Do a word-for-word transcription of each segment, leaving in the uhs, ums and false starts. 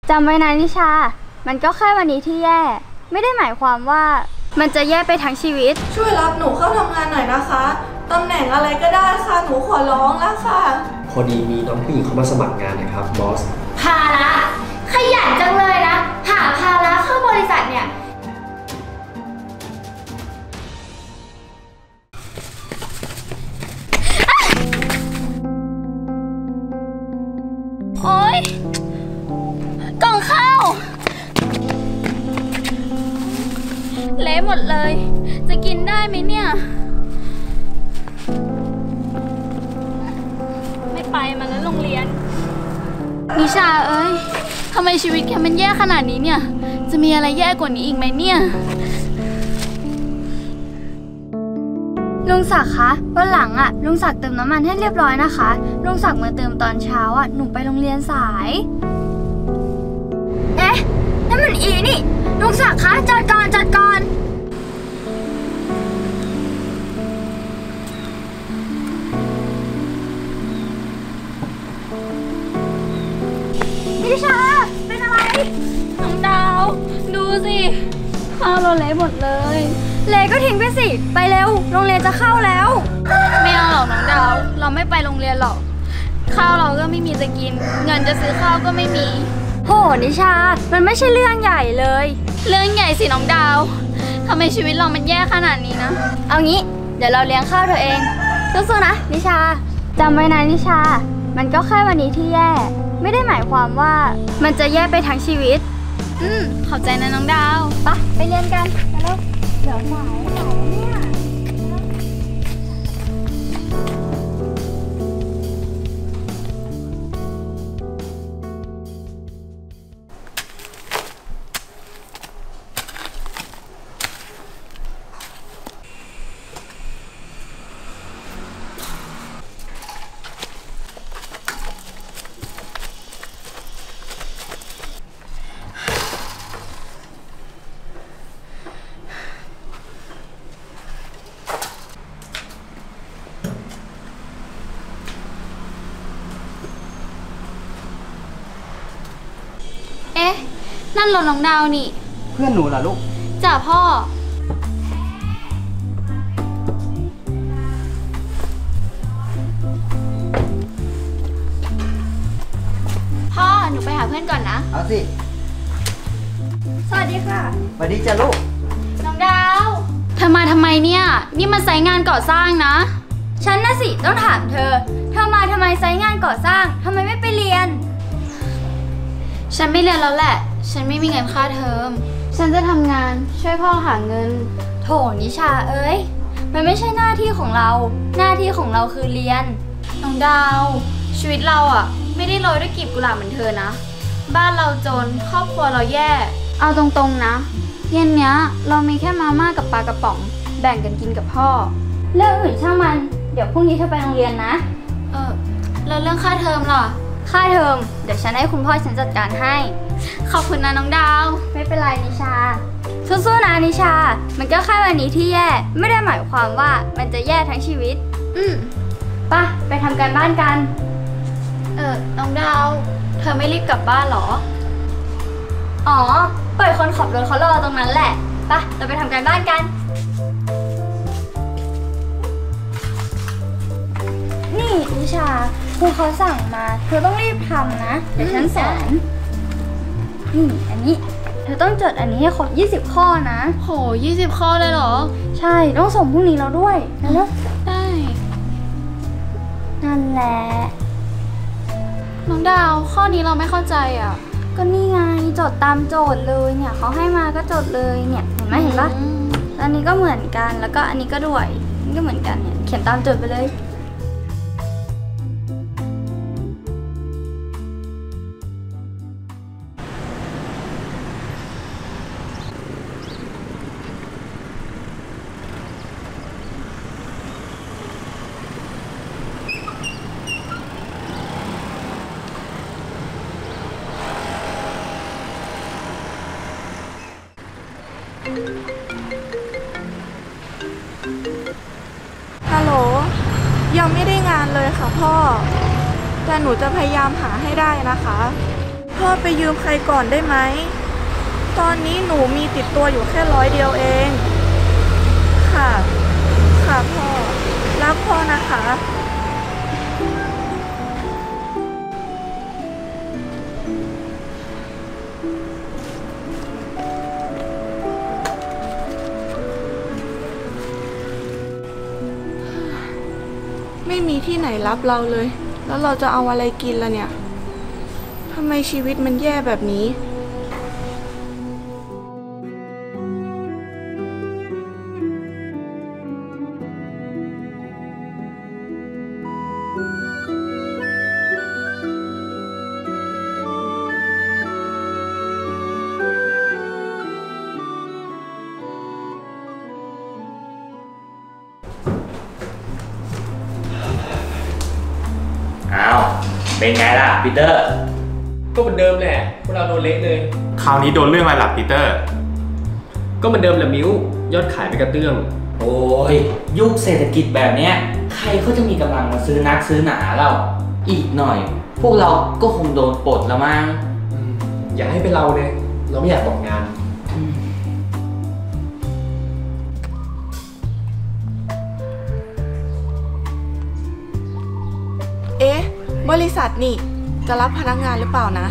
จำไว้นะนิชามันก็แค่วันนี้ที่แย่ไม่ได้หมายความว่ามันจะแย่ไปทั้งชีวิตช่วยรับหนูเข้าทำงานหน่อยนะคะตำแหน่งอะไรก็ได้ค่ะหนูขอร้องแล้วค่ะพอดีมีน้องผู้หญิงเขามาสมัครงานนะครับบอสภาระขยันจังเลยนะหาภาระเข้าบริษัทเนี่ยโอ๊ยกล่องข้าวเละหมดเลยจะกินได้ไหมเนี่ยไม่ไปมาแล้วโรงเรียนนิชาเอ้ยทำไมชีวิตแกมันแย่ขนาดนี้เนี่ยจะมีอะไรแย่กว่านี้อีกไหมเนี่ยลุงศักดิ์คะวันหลังอ่ะลุงศักดิ์เติมน้ำมันให้เรียบร้อยนะคะลุงศักดิ์มาเติมตอนเช้าอ่ะหนูไปโรงเรียนสายเอ๊ะนั่นมันอีนี่ลุงศักดิ์คะจัดก่อนจัดก่อนนิชาเป็นอะไรน้องดาวดูสิข้าวเราเละหมดเลยเละก็ทิ้งไปสิไปเร็วโรงเรียนจะเข้าแล้วไม่เอาหรอกน้องดาวเราไม่ไปโรงเรียนหรอกข้าวเราก็ไม่มีจะกินเงินจะซื้อข้าวก็ไม่มีโหนิชามันไม่ใช่เรื่องใหญ่เลยเรื่องใหญ่สิน้องดาวทำไมชีวิตเรามันแย่ขนาดนี้นะเอางี้เดี๋ยวเราเลี้ยงข้าวเธอเองสู้ๆนะนิชาจำไว้นะนิชามันก็แค่วันนี้ที่แย่ไม่ได้หมายความว่ามันจะแย่ไปทั้งชีวิตอืมขอบใจนะน้องดาวปะไปเรียนกันไปแล้วเดี๋ยวสายสายเนี่ยเอ๊ะนั่นรถน้องดาวนี่เพื่อนหนูเหรอลูกจ้ะพ่อพ่อหนูไปหาเพื่อนก่อนนะเอาสิสวัสดีค่ะสวัสดีจ้ะลูกน้องดาวเธอมาทำไมเนี่ยนี่มันไซต์งานก่อสร้างนะฉันน่ะสิต้องถามเธอเธอมาทำไมไซต์งานก่อสร้างทำไมไม่ไปเรียนฉันไม่เรียนแล้วแหละฉันไม่มีเงินค่าเทอมฉันจะทำงานช่วยพ่อหาเงินโถนิชาเอ้ยมันไม่ใช่หน้าที่ของเราหน้าที่ของเราคือเรียนน้องดาวชีวิตเราอ่ะไม่ได้โรยด้วยกลีบกุหลาบเหมือนเธอนะบ้านเราจนครอบครัวเราแย่เอาตรงๆนะเย็นเนี้ยเรามีแค่มาม่ากับปลากระป๋องแบ่งกันกินกับพ่อเรื่องอื่นช่างมันเดี๋ยวพรุ่งนี้เธอไปโรงเรียนนะเออแล้วเรื่องค่าเทอมล่ะค่าเทอมเดี๋ยวฉันให้คุณพ่อฉันจัดการให้ขอบคุณนะน้องดาวไม่เป็นไรนิชาสู้ๆนะนิชามันก็แค่วันนี้ที่แย่ไม่ได้หมายความว่ามันจะแย่ทั้งชีวิตอืมป่ะไปทำการบ้านกันเออน้องดาวเธอไม่รีบกลับบ้านหรออ๋อปล่อยคนขับรถเขารอตรงนั้นแหละป่ะเราไปทำการบ้านกันนี่นิชาครูเขาสั่งมาเธอต้องรีบทำนะเดี๋ยวฉันสอนนี่อันนี้เธอต้องจดอันนี้ให้ครบยี่สิบข้อนะโหยี่สิบข้อเลยเหรอใช่ต้องส่งพรุ่งนี้เราด้วยนะได้นั่นแหละน้องดาวข้อนี้เราไม่เข้าใจอ่ะก็นี่ไงจดตามโจทย์เลยเนี่ยเขาให้มาก็จดเลยเนี่ยเห็นไหมเห็นปะอันนี้ก็เหมือนกันแล้วก็อันนี้ก็ด้วยนี่ก็เหมือนกันเนี่ยเขียนตามโจทย์ไปเลยฮัลโหลยังไม่ได้งานเลยค่ะพ่อแต่หนูจะพยายามหาให้ได้นะคะพ่อไปยืมใครก่อนได้ไหมตอนนี้หนูมีติดตัวอยู่แค่ร้อยเดียวเองค่ะค่ะพ่อรักพ่อนะคะไม่มีที่ไหนรับเราเลย แล้วเราจะเอาอะไรกินล่ะเนี่ย ทำไมชีวิตมันแย่แบบนี้อ้าวเป็นไงล่ะปีเตอร์ก็เหมือนเดิมแหละพวกเราโดนเละเลยคราวนี้โดนเรื่องอะไรล่ะปีเตอร์ก็เหมือนเดิมแหละมิ้วยอดขายไปกระเตื้องโอ้ยยุคเศรษฐกิจแบบเนี้ยใครเขาจะมีกำลังมาซื้อนักซื้อหนาเราอีกหน่อย พวกเราก็คงโดนปลดแล้วมั้งอย่าให้เป็นเราเลยเราไม่อยากตกงานเอ๊ะ บริษัทนี่จะรับพนักงานหรือเปล่านะ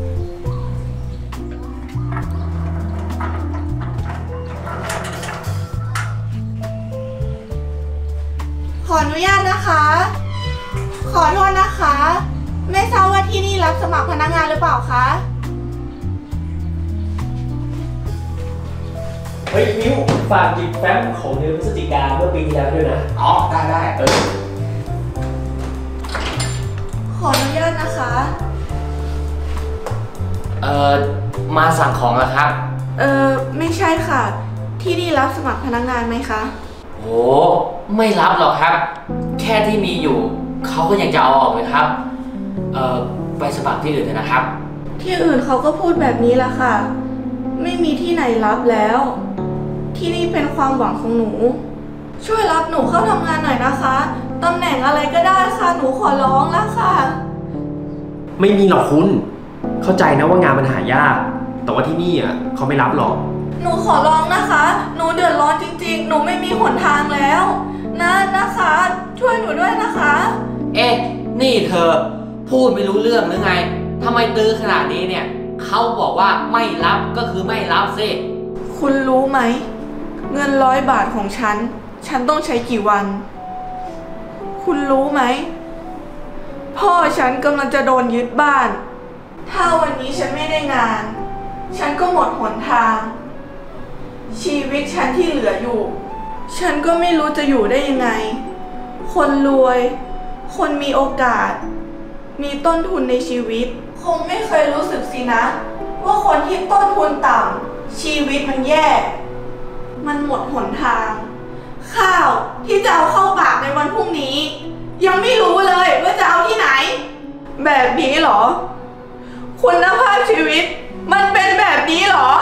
ขออนุญาตนะคะ ขอโทษนะคะ ไม่ทราบว่าที่นี่รับสมัครพนักงานหรือเปล่าคะเฮ้ยมิ้วฝากหยิบแฟ้มของเดือนพฤศจิกาเมื่อปีที่แล้วด้วยนะอ๋อได้ได้เออขออนุญาตนะคะเอ่อมาสั่งของแล้วครับเออไม่ใช่ค่ะ ที่นี่รับสมัครพนักงานไหมคะโหไม่รับหรอกครับ แค่ที่มีอยู่เขาก็ยังจะเอาออกเลยครับเอ่อไปสมัครที่อื่นเถอะนะครับที่อื่นเขาก็พูดแบบนี้แหละค่ะ ไม่มีที่ไหนรับแล้ว ที่นี่เป็นความหวังของหนู ช่วยรับหนูเข้าทำงานหน่อยนะคะตำแหน่งอะไรก็ได้ค่ะหนูขอร้องแล้วค่ะไม่มีหรอกคุณ เข้าใจนะว่างานมันหายาก แต่ว่าที่นี่อ่ะเขาไม่รับหรอกหนูขอร้องนะคะ หนูเดือดร้อนจริงๆ หนูไม่มีหนทางแล้ว นะนะคะ ช่วยหนูด้วยนะคะเอ๊ะนี่เธอพูดไม่รู้เรื่องหรือไงทำไมตื้อขนาดนี้เนี่ยเขาบอกว่าไม่รับก็คือไม่รับสิคุณรู้ไหม เงินร้อยบาทของฉัน ฉันต้องใช้กี่วัน คุณรู้ไหม พ่อฉันกำลังจะโดนยึดบ้าน ถ้าวันนี้ฉันไม่ได้งาน ฉันก็หมดหนทาง ชีวิตฉันที่เหลืออยู่ ฉันก็ไม่รู้จะอยู่ได้ยังไง คนรวย คนมีโอกาส มีต้นทุนในชีวิต คงไม่เคยรู้สึกสินะ ว่าคนที่ต้นทุนต่ำชีวิตมันแย่ มันหมดหนทาง ข้าวที่จะเอาเข้าปากในวันพรุ่งนี้ ยังไม่รู้เลยว่าจะเอาที่ไหน แบบนี้เหรอ คุณภาพชีวิตมันเป็นแบบนี้เหรอ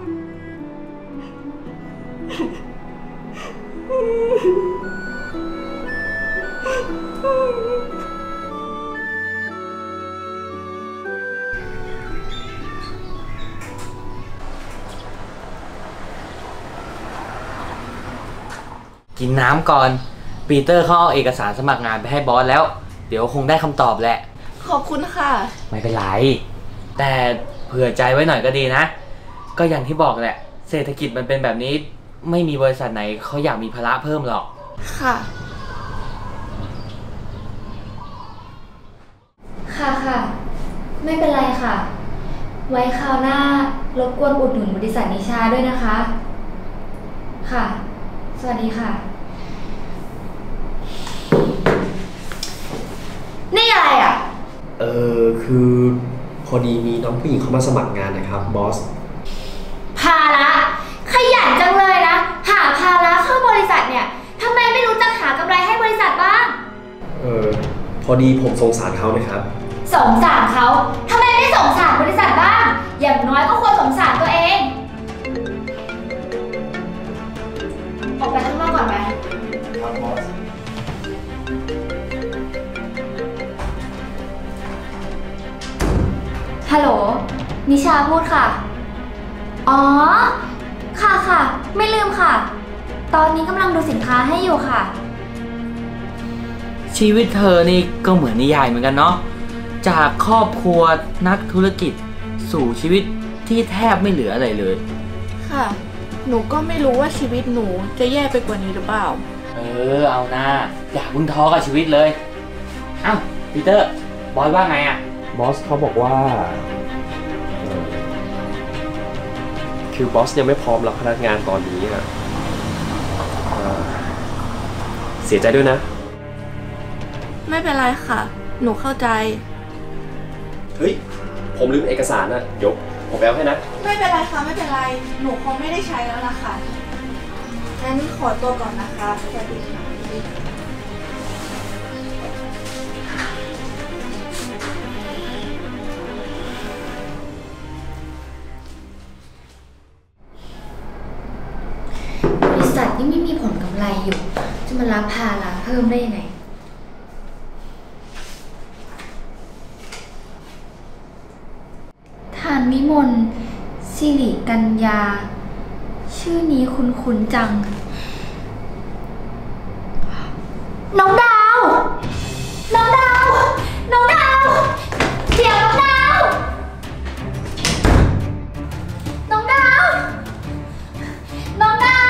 กินน้ำก่อนปีเตอร์เขาเอาเอกสารสมัครงานไปให้บอสแล้ว เดี๋ยวคงได้คำตอบแหละขอบคุณค่ะไม่เป็นไรแต่เผื่อใจไว้หน่อยก็ดีนะก็อย่างที่บอกแหละเศรษฐกิจมันเป็นแบบนี้ไม่มีบริษัทไหนเขาอยากมีภาระเพิ่มหรอกค่ะค่ะค่ะ ไม่เป็นไรค่ะ ไว้คราวหน้ารบกวนอุดหนุนบริษัทนิชาด้วยนะคะ ค่ะ สวัสดีค่ะนี่อะไรอ่ะเออคือพอดีมีน้องผู้หญิงเขามาสมัครงานนะครับบอสภาระขยันจังเลยนะ หาภาระเข้าบริษัทเนี่ยทำไมไม่รู้จักหากำไรให้บริษัทบ้างเออพอดีผมสงสารเขานะครับสงสารเขาทำไมไม่สงสารบริษัทบ้าง อย่างน้อยก็ควรสงสารตัวเอง ออกไปข้างนอกก่อนไหมครับบอสฮัลโหลพูดค่ะ อ๋อ ค่ะค่ะ ไม่ลืมค่ะ ตอนนี้กำลังดูสินค้าให้อยู่ค่ะชีวิตเธอนี่ก็เหมือนนิยายเหมือนกันเนาะ จากครอบครัวนักธุรกิจสู่ชีวิตที่แทบไม่เหลืออะไรเลยค่ะ หนูก็ไม่รู้ว่าชีวิตหนูจะแย่ไปกว่านี้หรือเปล่าเออเอานะอย่าเพิ่งท้อกับชีวิตเลยเอ้าปีเตอร์บอยว่าไงอะบอสเขาบอกว่าเอ่อคือบอสยังไม่พร้อมรับพนักงานตอนนี้อะเอ่อเสียใจด้วยนะไม่เป็นไรค่ะ หนูเข้าใจเฮ้ย ผมลืมเอกสารนะเดี๋ยวผมไปเอาให้นะไม่เป็นไรค่ะไม่เป็นไร หนูคงไม่ได้ใช้แล้วล่ะค่ะ งั้นขอตัวก่อนนะคะสวัสดีค่ะบริษัทยังไม่มีผลกำไรอยู่ จะมารับภาระเพิ่มได้ยังไง ทานวิมลสิริกัญญา ชื่อนี้คุ้นๆจัง น้องดาว น้องดาว น้องดาว เดี๋ยวน้องดาว น้องดาว น้องดาว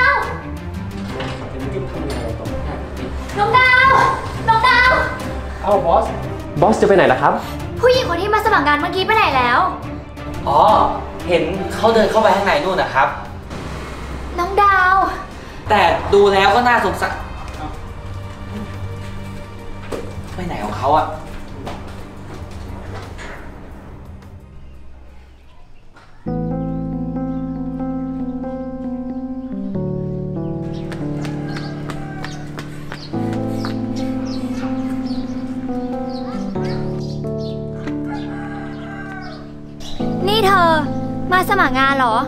น้องดาว น้องดาวเอ้าบอส บอสจะไปไหนล่ะครับผู้หญิงคนที่มาสมัครงานเมื่อกี้ไปไหนแล้วอ๋อเห็นเขาเดินเข้าไปข้างในนู่นนะครับน้องดาวแต่ดูแล้วก็น่าสงสัยไปไหนของเขาอะนี่เธอ มาสมัครงานเหรอ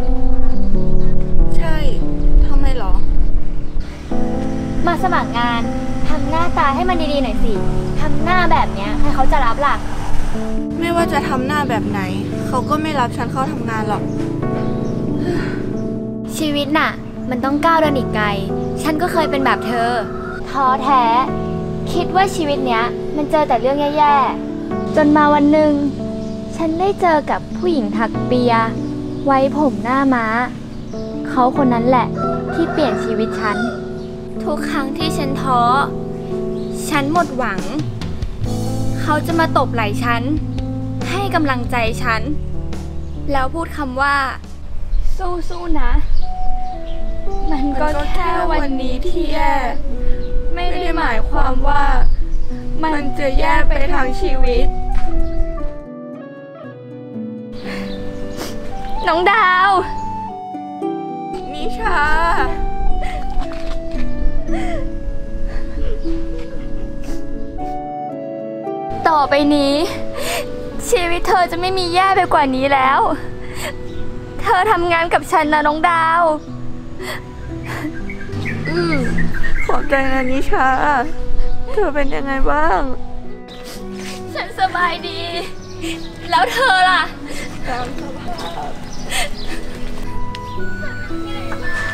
ใช่ทำไมหรอมาสมัครงานทำหน้าตาให้มันดีๆหน่อยสิทำหน้าแบบเนี้ยใครเขาจะรับล่ะไม่ว่าจะทำหน้าแบบไหน เขาก็ไม่รับฉันเข้าทำงานหรอกชีวิตน่ะ มันต้องก้าวเดินอีกไกล ฉันก็เคยเป็นแบบเธอ ท้อแท้ คิดว่าชีวิตเนี้ย มันเจอแต่เรื่องแย่ๆ จนมาวันหนึ่ง ฉันได้เจอกับผู้หญิงถักเปีย ไว้ผมหน้าม้า เขาคนนั้นแหละที่เปลี่ยนชีวิตฉัน ทุกครั้งที่ฉันท้อ ฉันหมดหวัง เขาจะมาตบไหล่ฉัน ให้กำลังใจฉัน แล้วพูดคำว่า สู้ๆนะ มันก็แค่วันนี้ที่แย่ ไม่ได้หมายความว่า มันจะแย่ไปทั้งชีวิต น้องดาวนิชาต่อไปนี้ ชีวิตเธอจะไม่มีแย่ไปกว่านี้แล้ว เธอทำงานกับฉันนะน้องดาวอืมขอบใจนะนิชา เธอเป็นยังไงบ้างฉันสบายดี แล้วเธอล่ะตามสภาพ